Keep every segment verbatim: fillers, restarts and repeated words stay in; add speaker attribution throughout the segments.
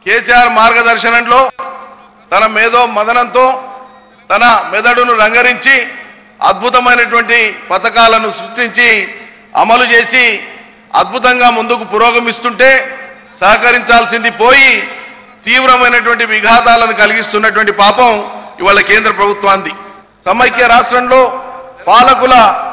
Speaker 1: కేసీఆర్ మార్గదర్శనంలో తన మేధో మదనంతో తన మెదడును రంగరించి అద్భుతమైనటువంటి పథకాలను సృష్టించి అమలు చేసి అద్భుతంగా ముందుకు పురోగమిస్తుంటే సహకరించాల్సింది పోయి తీవ్రమైనటువంటి విఘాతాలను కలిగిస్తున్నటువంటి పాపం ఇవాళ కేంద్ర ప్రభుత్వానికి. సమైక్య రాష్ట్రంలో పాలకుల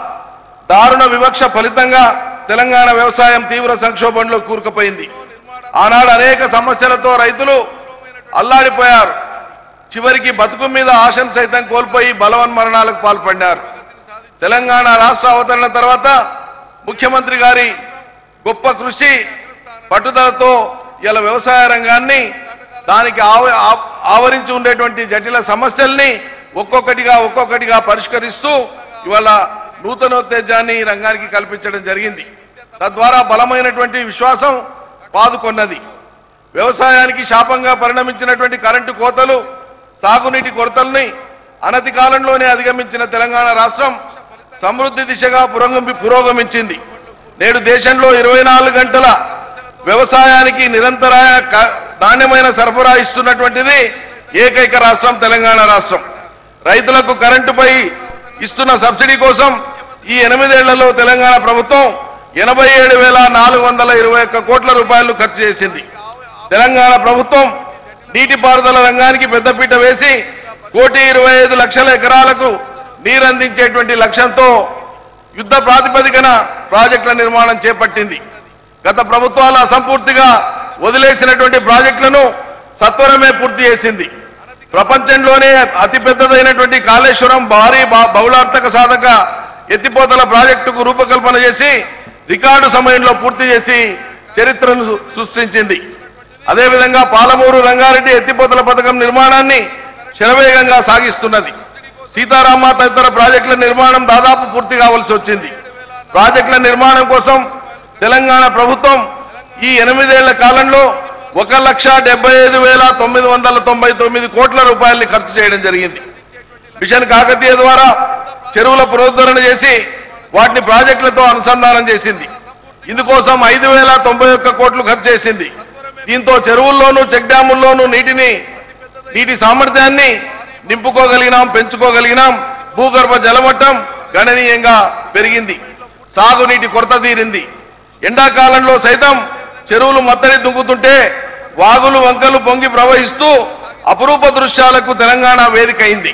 Speaker 1: దారుణ వివక్ష ఫలితంగా తెలంగాణ వ్యవసాయం తీవ్ర సంక్షోభంలో కూరుకుపోయింది. ఆనాడు అనేక సమస్యలతో రైతులు అల్లాడిపోయారు. చివరికి బతుకు మీద ఆశను సైతం కోల్పోయి బలవన్మరణాలకు పాల్పడ్డారు. తెలంగాణ రాష్ట్ర అవతరణ తర్వాత ముఖ్యమంత్రి గారి గొప్ప కృషి పట్టుదలతో ఇలా వ్యవసాయ రంగాన్ని దానికి ఆవరించి ఉండేటువంటి జటిల సమస్యల్ని ఒక్కొక్కటిగా ఒక్కొక్కటిగా పరిష్కరిస్తూ ఇవాళ నూతనోత్తేజాన్ని ఈ రంగానికి కల్పించడం జరిగింది. తద్వారా బలమైనటువంటి విశ్వాసం పాదుకొన్నది. వ్యవసాయానికి శాపంగా పరిణమించినటువంటి కరెంటు కోతలు, సాగునీటి కొరతల్ని అనతి కాలంలోనే అధిగమించిన తెలంగాణ రాష్ట్రం సమృద్ధి దిశగా పురోగమించింది. నేడు దేశంలో ఇరవై నాలుగు గంటల వ్యవసాయానికి నిరంతర నాణ్యమైన సరఫరా ఇస్తున్నటువంటిది ఏకైక రాష్ట్రం తెలంగాణ రాష్ట్రం. రైతులకు కరెంటుపై ఇస్తున్న సబ్సిడీ కోసం ఈ ఎనిమిదేళ్లలో తెలంగాణ ప్రభుత్వం ఎనభై ఏడు వేల నాలుగు వందల ఇరవై ఒక్క కోట్ల రూపాయలు ఖర్చు చేసింది. తెలంగాణ ప్రభుత్వం నీటిపారుదల రంగానికి పెద్దపీట వేసి కోటి ఇరవై ఐదు లక్షల ఎకరాలకు నీరందించేటువంటి లక్ష్యంతో యుద్ధ ప్రాతిపదికన ప్రాజెక్టుల నిర్మాణం చేపట్టింది. గత ప్రభుత్వాలు అసంపూర్తిగా వదిలేసినటువంటి ప్రాజెక్టులను సత్వరమే పూర్తి చేసింది. ప్రపంచంలోనే అతిపెద్దదైనటువంటి కాళేశ్వరం భారీ బహుళార్థక సాధక ఎత్తిపోతల ప్రాజెక్టుకు రూపకల్పన చేసి రికార్డు సమయంలో పూర్తి చేసి చరిత్రను సృష్టించింది. అదేవిధంగా పాలమూరు రంగారెడ్డి ఎత్తిపోతల పథకం నిర్మాణాన్ని శరవేగంగా సాగిస్తున్నది. సీతారామ తదితర ప్రాజెక్టుల నిర్మాణం దాదాపు పూర్తి కావాల్సి వచ్చింది. ప్రాజెక్టుల నిర్మాణం కోసం తెలంగాణ ప్రభుత్వం ఈ ఎనిమిదేళ్ల కాలంలో ఒక లక్ష డెబ్బై ఐదు వేల తొమ్మిది వందల తొంభై తొమ్మిది కోట్ల రూపాయల్ని ఖర్చు చేయడం జరిగింది. మిషన్ కాకతీయ ద్వారా చెరువుల పునరుద్ధరణ చేసి వాటిని ప్రాజెక్టులతో అనుసంధానం చేసింది. ఇందుకోసం ఐదు వేల తొంభై ఒక్క కోట్లు ఖర్చు చేసింది. దీంతో చెరువుల్లోనూ చెక్ డ్యాముల్లోనూ నీటిని నీటి సామర్థ్యాన్ని నింపుకోగలిగినాం, పెంచుకోగలిగినాం. భూగర్భ జలమట్టం గణనీయంగా పెరిగింది. సాగునీటి కొరత తీరింది. ఎండాకాలంలో సైతం చెరువులు మత్తడి దుంకుతుంటే వాగులు వంకలు పొంగి ప్రవహిస్తూ అపురూప దృశ్యాలకు తెలంగాణ వేదిక అయింది.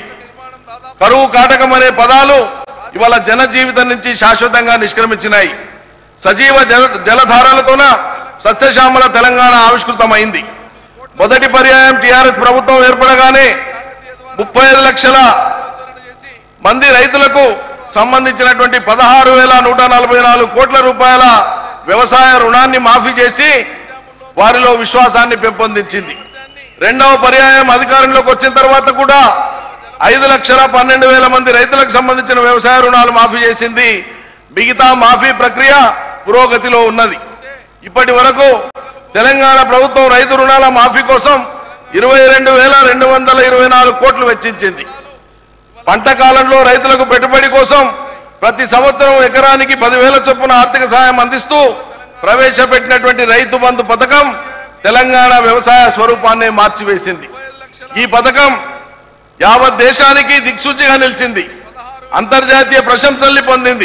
Speaker 1: కరువు కాటకం అనే పదాలు ఇవాళ జన జీవితం నుంచి శాశ్వతంగా నిష్క్రమించినాయి. సజీవ జల జలధారాలతోన సస్యశ్యామల తెలంగాణ ఆవిష్కృతమైంది. మొదటి పర్యాయం టీఆర్ఎస్ ప్రభుత్వం ఏర్పడగానే ముప్పై ఐదు లక్షల మంది రైతులకు సంబంధించినటువంటి పదహారు వేల నూట నలభై నాలుగు కోట్ల రూపాయల వ్యవసాయ రుణాన్ని మాఫీ చేసి వారిలో విశ్వాసాన్ని పెంపొందించింది. రెండవ పర్యాయం అధికారంలోకి వచ్చిన తర్వాత కూడా ఐదు లక్షల పన్నెండు వేల మంది రైతులకు సంబంధించిన వ్యవసాయ రుణాలు మాఫీ చేసింది. మిగతా మాఫీ ప్రక్రియ పురోగతిలో ఉన్నది. ఇప్పటి వరకు తెలంగాణ ప్రభుత్వం రైతు రుణాల మాఫీ కోసం ఇరవై రెండు వేల రెండు వందల ఇరవై నాలుగు కోట్లు వెచ్చించింది. పంట కాలంలో రైతులకు పెట్టుబడి కోసం ప్రతి సంవత్సరం ఎకరానికి పదివేల చొప్పున ఆర్థిక సాయం అందిస్తూ ప్రవేశపెట్టినటువంటి రైతు బంధు పథకం తెలంగాణ వ్యవసాయ స్వరూపాన్ని మార్చివేసింది. ఈ పథకం యావత్ దేశానికి దిక్సూచిగా నిలిచింది. అంతర్జాతీయ ప్రశంసల్ని పొందింది.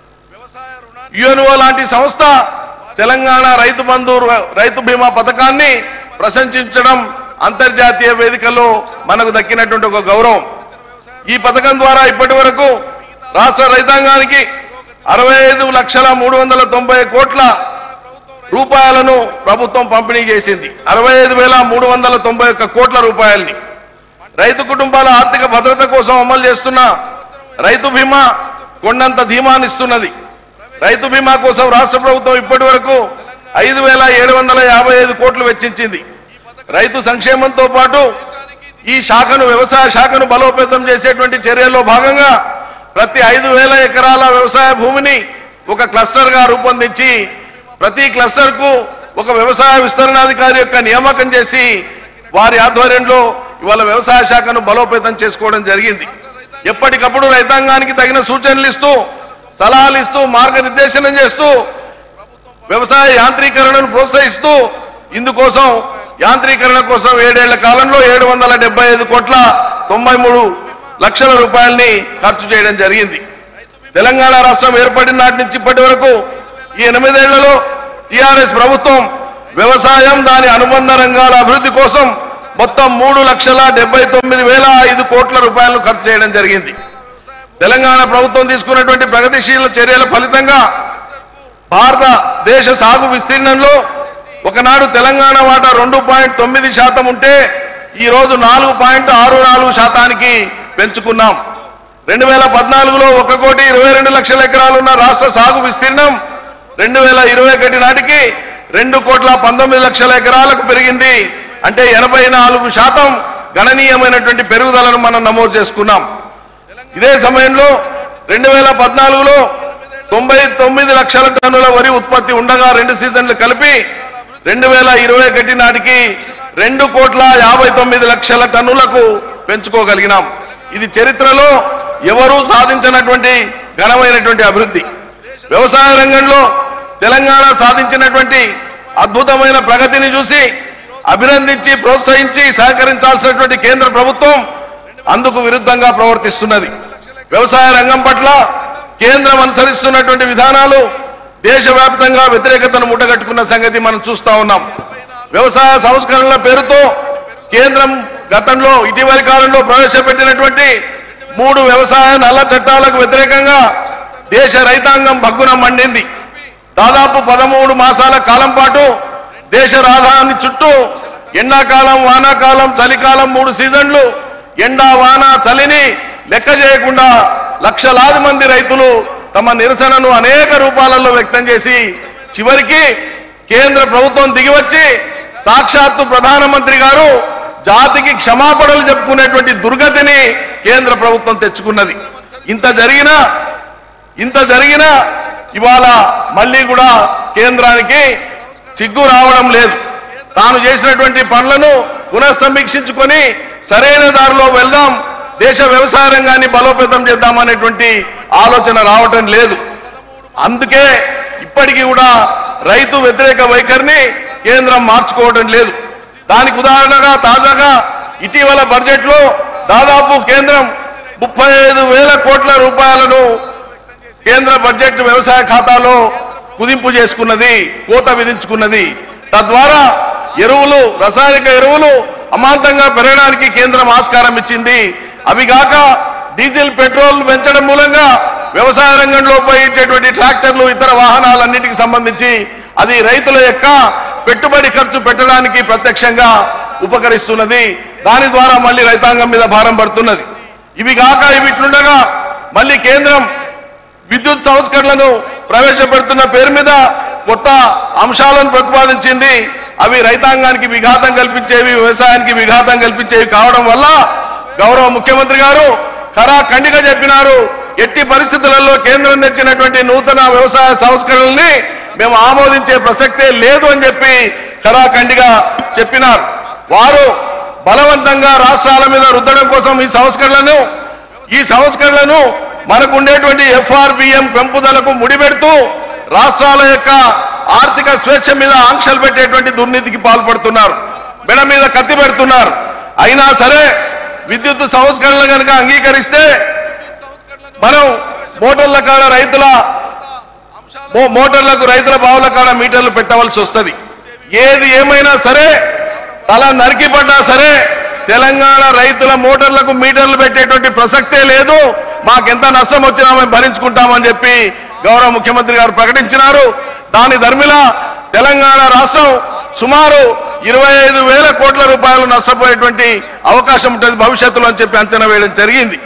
Speaker 1: యుఎన్ఓ లాంటి సంస్థ తెలంగాణ రైతు బంధు రైతు బీమా పథకాన్ని ప్రశంసించడం అంతర్జాతీయ వేదికల్లో మనకు దక్కినటువంటి ఒక గౌరవం. ఈ పథకం ద్వారా ఇప్పటి వరకు రాష్ట్ర రైతాంగానికి అరవై ఐదు లక్షల మూడు వందల తొంభై కోట్ల రూపాయలను ప్రభుత్వం పంపిణీ చేసింది. అరవై ఐదు వేల మూడు వందల తొంభై ఒక్క కోట్ల రూపాయల్ని రైతు కుటుంబాల ఆర్థిక భద్రత కోసం అమలు చేస్తున్న రైతు బీమా కొండంత ధీమానిస్తున్నది. రైతు బీమా కోసం రాష్ట్ర ప్రభుత్వం ఇప్పటి వరకు ఐదు వేల ఏడు వందల యాభై ఐదు కోట్లు వెచ్చించింది. రైతు సంక్షేమంతో పాటు ఈ శాఖను వ్యవసాయ శాఖను బలోపేతం చేసేటువంటి చర్యల్లో భాగంగా ప్రతి ఐదు వేల ఎకరాల వ్యవసాయ భూమిని ఒక క్లస్టర్ గా రూపొందించి ప్రతి క్లస్టర్ కు ఒక వ్యవసాయ విస్తరణాధికారి యొక్క నియామకం చేసి వారి ఆధ్వర్యంలో ఇవాళ వ్యవసాయ శాఖను బలోపేతం చేసుకోవడం జరిగింది. ఎప్పటికప్పుడు రైతాంగానికి తగిన సూచనలు ఇస్తూ సలహాలు ఇస్తూ మార్గనిర్దేశనం చేస్తూ వ్యవసాయ యాంత్రీకరణను ప్రోత్సహిస్తూ ఇందుకోసం యాంత్రీకరణ కోసం ఏడేళ్ల కాలంలో ఏడు వందల డెబ్బై ఐదు కోట్ల తొంభై మూడు లక్షల రూపాయల్ని ఖర్చు చేయడం జరిగింది. తెలంగాణ రాష్ట్రం ఏర్పడిన నాటి నుంచి ఇప్పటి వరకు ఈ ఎనిమిదేళ్లలో టీఆర్ఎస్ ప్రభుత్వం వ్యవసాయం దాని అనుబంధ రంగాల అభివృద్ధి కోసం మొత్తం మూడు లక్షల డెబ్బై తొమ్మిది వేల ఐదు కోట్ల రూపాయలు ఖర్చు చేయడం జరిగింది. తెలంగాణ ప్రభుత్వం తీసుకున్నటువంటి ప్రగతిశీల చర్యల ఫలితంగా భారతదేశ సాగు విస్తీర్ణంలో ఒకనాడు తెలంగాణ వాటా రెండు పాయింట్ తొమ్మిది శాతం ఉంటే ఈ రోజు నాలుగు పాయింట్ ఆరు నాలుగు శాతానికి పెంచుకున్నాం. రెండు వేల పద్నాలుగులో ఒక కోటి ఇరవై రెండు లక్షల ఎకరాలున్న రాష్ట్ర సాగు విస్తీర్ణం రెండు వేల ఇరవై ఒకటి నాటికి రెండు కోట్ల పంతొమ్మిది లక్షల ఎకరాలకు పెరిగింది. అంటే ఎనభై నాలుగు శాతం గణనీయమైనటువంటి పెరుగుదలను మనం నమోదు చేసుకున్నాం. ఇదే సమయంలో రెండు వేల పద్నాలుగులో తొంభై తొమ్మిది లక్షల టన్నుల వరి ఉత్పత్తి ఉండగా రెండు సీజన్లు కలిపి రెండు వేల ఇరవై ఒకటి నాటికి రెండు కోట్ల యాభై తొమ్మిది లక్షల టన్నులకు పెంచుకోగలిగినాం. ఇది చరిత్రలో ఎవరూ సాధించినటువంటి ఘనమైనటువంటి అభివృద్ధి. వ్యవసాయ రంగంలో తెలంగాణ సాధించినటువంటి అద్భుతమైన ప్రగతిని చూసి అభినందించి ప్రోత్సహించి సహకరించాల్సినటువంటి కేంద్ర ప్రభుత్వం అందుకు విరుద్ధంగా ప్రవర్తిస్తున్నది. వ్యవసాయ రంగం పట్ల కేంద్రం అనుసరిస్తున్నటువంటి విధానాలు దేశవ్యాప్తంగా వ్యతిరేకతను ముట్టగట్టుకున్న సంగతి మనం చూస్తా ఉన్నాం. వ్యవసాయ సంస్కరణల పేరుతో కేంద్రం గతంలో ఇటీవలి కాలంలో ప్రవేశపెట్టినటువంటి మూడు వ్యవసాయ నల్ల చట్టాలకు వ్యతిరేకంగా దేశ రైతాంగం భగ్గున మండింది. దాదాపు పదమూడు మాసాల కాలం పాటు దేశ రాజధాని చుట్టూ ఎండాకాలం వానాకాలం చలికాలం మూడు సీజన్లు ఎండా వాన చలిని లెక్క చేయకుండా లక్షలాది మంది రైతులు తమ నిరసనను అనేక రూపాలలో వ్యక్తం చేసి చివరికి కేంద్ర ప్రభుత్వం దిగివచ్చి సాక్షాత్తు ప్రధానమంత్రి గారు జాతికి క్షమాపణలు చెప్పుకునేటువంటి దుర్గతిని కేంద్ర ప్రభుత్వం తెచ్చుకున్నది. ఇంత జరిగినా ఇంత జరిగినా ఇవాళ మళ్ళీ కూడా కేంద్రానికి సిగ్గు రావడం లేదు. తాను చేసినటువంటి పనులను పునఃసమీక్షించుకొని సరైన దారిలో వెళ్దాం, దేశ వ్యవసాయ రంగాన్ని బలోపేతం చేద్దామనేటువంటి ఆలోచన రావటం లేదు. అందుకే ఇప్పటికీ కూడా రైతు వ్యతిరేక వైఖరిని కేంద్రం మార్చుకోవడం లేదు. దానికి ఉదాహరణగా తాజాగా ఇటీవల బడ్జెట్లో దాదాపు కేంద్రం ముప్పై ఐదు వేల కోట్ల రూపాయలను కేంద్ర బడ్జెట్ వ్యవసాయ ఖాతాలో కుదింపు చేసుకున్నది, కోత విధించుకున్నది. తద్వారా ఎరువులు రసాయనిక ఎరువులు అమాంతంగా పెరగడానికి కేంద్రం ఆస్కారం ఇచ్చింది. అవిగాక డీజిల్ పెట్రోల్ పెంచడం మూలంగా వ్యవసాయ రంగంలో ఉపయోగించేటువంటి ట్రాక్టర్లు ఇతర వాహనాలన్నింటికి సంబంధించి అది రైతుల యొక్క పెట్టుబడి ఖర్చు పెట్టడానికి ప్రత్యక్షంగా ఉపకరిస్తున్నది. దాని ద్వారా మళ్ళీ రైతాంగం మీద భారం పడుతున్నది. ఇవి కాక ఇవి ఇట్లుండగా మళ్ళీ కేంద్రం విద్యుత్ సంస్కరణలను ప్రవేశపెడుతున్న పేరు మీద కొత్త అంశాలను ప్రతిపాదించింది. అవి రైతాంగానికి విఘాతం కల్పించేవి, వ్యవసాయానికి విఘాతం కల్పించేవి కావడం వల్ల గౌరవ ముఖ్యమంత్రి గారు ఖరాఖండిగా చెప్పినారు, ఎట్టి పరిస్థితులలో కేంద్రం తెచ్చినటువంటి నూతన వ్యవసాయ సంస్కరణల్ని మేము ఆమోదించే ప్రసక్తే లేదు అని చెప్పి ఖరాఖండిగా చెప్పినారు. వారు బలవంతంగా రాష్ట్రాల మీద రుద్దడం కోసం ఈ సంస్కరణలను ఈ సంస్కరణలను మనకు ఉండేటువంటి ఎఫ్ఆర్బిఎం పెంపుదలకు ముడిపెడుతూ రాష్ట్రాల యొక్క ఆర్థిక స్వేచ్ఛ మీద ఆంక్షలు పెట్టేటువంటి దుర్నీతికి పాల్పడుతున్నారు, మెడ మీద కత్తి పెడుతున్నారు. అయినా సరే విద్యుత్ సంస్కరణలు కనుక అంగీకరిస్తే మనం మోటార్ల కాడ రైతుల మోటార్లకు రైతుల బావుల కాడ మీటర్లు పెట్టవలసి వస్తుంది. ఏది ఏమైనా సరే తల నరికి పడ్డా సరే తెలంగాణ రైతుల మోటార్లకు మీటర్లు పెట్టేటువంటి ప్రసక్తే లేదు. మాకెంత నష్టం వచ్చినా మేము భరించుకుంటామని చెప్పి గౌరవ ముఖ్యమంత్రి గారు ప్రకటించినారు. దాని ధర్మిలా తెలంగాణ రాష్ట్రం సుమారు ఇరవై ఐదు వేల కోట్ల రూపాయలు నష్టపోయేటువంటి అవకాశం ఉంటుంది భవిష్యత్తులో అని చెప్పి అంచనా వేయడం జరిగింది.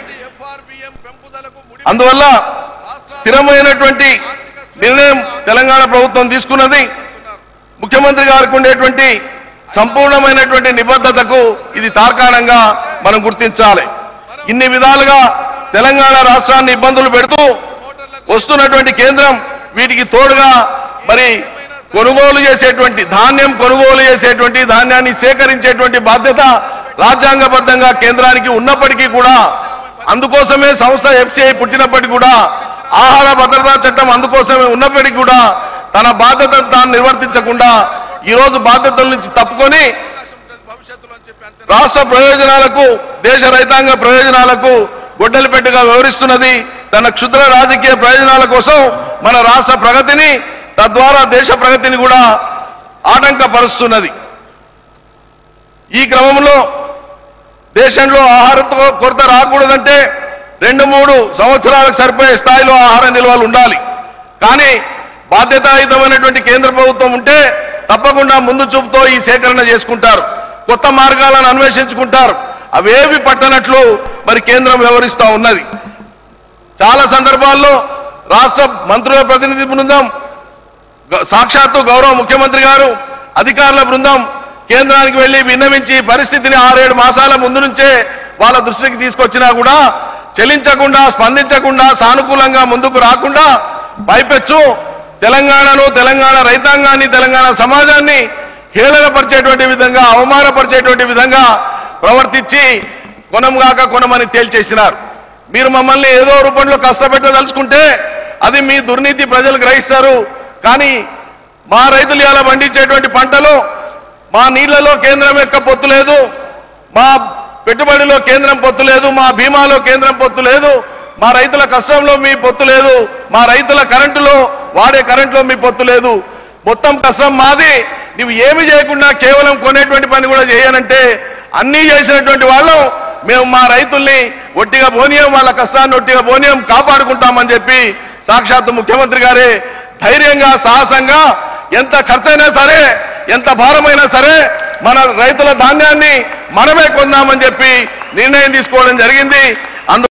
Speaker 1: అందువల్ల స్థిరమైనటువంటి నిర్ణయం తెలంగాణ ప్రభుత్వం తీసుకున్నది. ముఖ్యమంత్రి గారికి ఉండేటువంటి సంపూర్ణమైనటువంటి నిబద్ధతకు ఇది తార్కాణంగా మనం గుర్తించాలి. ఇన్ని విధాలుగా తెలంగాణ రాష్ట్రాన్ని ఇబ్బందులు పెడుతూ వస్తున్నటువంటి కేంద్రం వీటికి తోడుగా మరి కొనుగోలు చేసేటువంటి ధాన్యం కొనుగోలు చేసేటువంటి ధాన్యాన్ని సేకరించేటువంటి బాధ్యత రాజ్యాంగబద్ధంగా కేంద్రానికి ఉన్నప్పటికీ కూడా, అందుకోసమే సంస్థ ఎఫ్సిఐ పుట్టినప్పటికీ కూడా, ఆహార భద్రతా చట్టం అందుకోసమే ఉన్నప్పటికీ కూడా తన బాధ్యతను తాను నిర్వర్తించకుండా ఈరోజు బాధ్యతల నుంచి తప్పుకొని రాష్ట్ర ప్రయోజనాలకు దేశ రైతాంగ ప్రయోజనాలకు గొడ్డలి పెట్టగా వ్యవహరిస్తున్నది. తన క్షుద్ర రాజకీయ ప్రయోజనాల కోసం మన రాష్ట్ర ప్రగతిని తద్వారా దేశ ప్రగతిని కూడా ఆటంకపరుస్తున్నది. ఈ క్రమంలో దేశంలో ఆహార కొరత రాకూడదంటే రెండు మూడు సంవత్సరాలకు సరిపోయే స్థాయిలో ఆహార నిల్వలు ఉండాలి. కానీ బాధ్యతాయుతమైనటువంటి కేంద్ర ప్రభుత్వం ఉంటే తప్పకుండా ముందు చూపుతో ఈ సేకరణ చేసుకుంటారు, కొత్త మార్గాలను అన్వేషించుకుంటారు. అవేవి పట్టనట్లు మరి కేంద్రం వ్యవహరిస్తూ ఉన్నది. చాలా సందర్భాల్లో రాష్ట్ర మంత్రుల ప్రతినిధి బృందం, సాక్షాత్తు గౌరవ ముఖ్యమంత్రి గారు, అధికారుల బృందం కేంద్రానికి వెళ్లి విన్నవించి పరిస్థితిని ఆరేడు మాసాల ముందు నుంచే వాళ్ళ దృష్టికి తీసుకొచ్చినా కూడా చెలించకుండా, స్పందించకుండా, సానుకూలంగా ముందుకు రాకుండా పైపెచ్చు తెలంగాణను, తెలంగాణ రైతాంగాన్ని, తెలంగాణ సమాజాన్ని హేళనపరిచేటువంటి విధంగా, అవమానపరిచేటువంటి విధంగా ప్రవర్తించి కొనంగాక కొనమని తేల్చేసినారు. మీరు మమ్మల్ని ఏదో రూపంలో కష్టపెట్టదలుచుకుంటే అది మీ దుర్నీతి ప్రజలు గ్రహిస్తారు. కానీ మా రైతులు ఇలా పండించేటువంటి పంటలు, మా నీళ్లలో కేంద్రం యొక్క పొత్తు లేదు, మా పెట్టుబడిలో కేంద్రం పొత్తు లేదు, మా బీమాలో కేంద్రం పొత్తు లేదు, మా రైతుల కష్టంలో మీ పొత్తు లేదు, మా రైతుల కరెంటులో వాడే కరెంటులో మీ పొత్తు లేదు, మొత్తం కష్టం మాది, నువ్వు ఏమి చేయకుండా కేవలం కొనేటువంటి పని కూడా చేయనంటే అన్నీ చేసినటువంటి వాళ్ళం మేము మా రైతుల్ని ఒట్టిగా పోనీయం, వాళ్ళ కష్టాన్ని ఒట్టిగా పోనీయం, కాపాడుకుంటామని చెప్పి సాక్షాత్తు ముఖ్యమంత్రి గారే ధైర్యంగా, సాహసంగా ఎంత ఖర్చైనా సరే, ఎంత భారమైనా సరే మన రైతుల ధాన్యాన్ని మనమే కొందామని చెప్పి నిర్ణయం తీసుకోవడం జరిగింది.